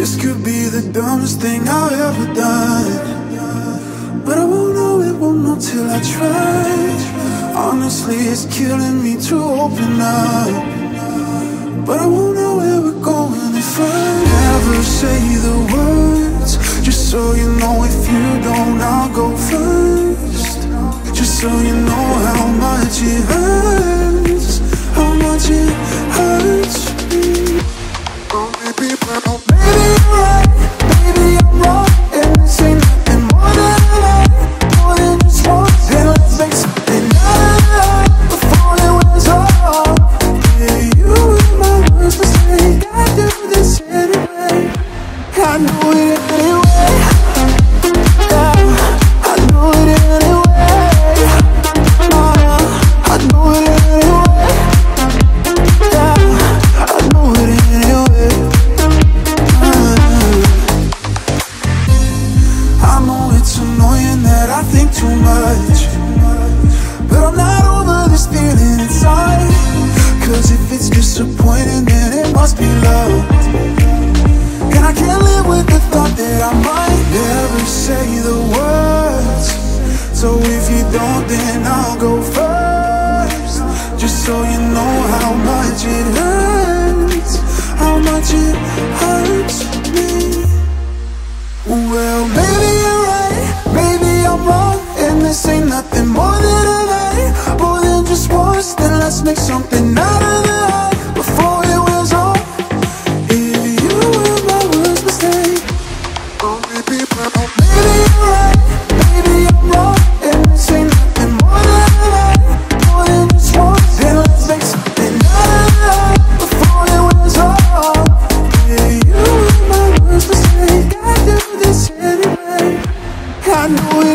This could be the dumbest thing I've ever done, but I won't know till I try. Honestly, it's killing me to open up, but I won't know where we're going if I never say the words. Just so you know, if you don't, I'll go first. Just so you know how much it hurts, how much it hurts me. Oh, baby, maybe you're right, maybe I'm wrong, and this ain't nothing more than a lie, more than just one. Then let's make something out of it before it wears off. Yeah, you were my worst mistake. I do this anyway. I know it anyway. Yeah, I know it anyway. I know it anyway. Yeah, I know it anyway. I know it's annoying that I think too much, but I'm not over this feeling inside. Cause if it's disappointing, then it must be love. And I can't live with the thought that I might never say the words. So if you don't, then I'll go first. Just so you know how much it hurts, how much it hurts me. Well, maybe you're right, maybe I'm wrong, and this ain't nothing more than a lie, more than just once. Then let's make something out of the lie before it wears off. If you were my worst mistake, oh maybe you're right, maybe I'm wrong, and this ain't nothing more than a lie, more than just once. Then let's make something out of the lie before it wears off. Yeah, you were my worst mistake. I do this anyway. I know it.